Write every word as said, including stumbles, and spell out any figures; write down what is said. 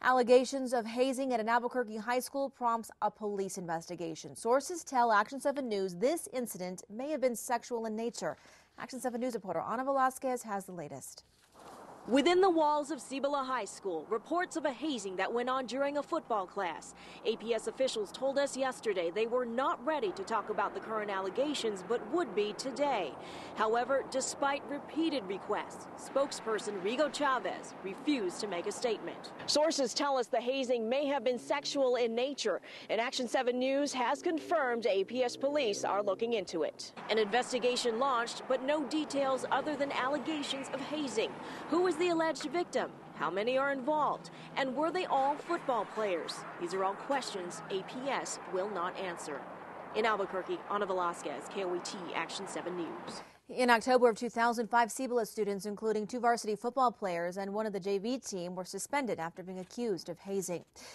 Allegations of hazing at an Albuquerque high school prompts a police investigation. Sources tell Action seven News this incident may have been sexual in nature. Action seven News reporter Ana Velasquez has the latest. Within the walls of Cibola High School, reports of a hazing that went on during a football class. A P S officials told us yesterday they were not ready to talk about the current allegations, but would be today. However, despite repeated requests, spokesperson Rigo Chavez refused to make a statement. Sources tell us the hazing may have been sexual in nature, and Action seven News has confirmed A P S police are looking into it. An investigation launched, but no details other than allegations of hazing. Who is the alleged victim? How many are involved? And were they all football players? These are all questions A P S will not answer. In Albuquerque, Ana Velasquez, K O A T, Action seven News. In October of two thousand five, Cibola students, including two varsity football players and one of the J V team, were suspended after being accused of hazing.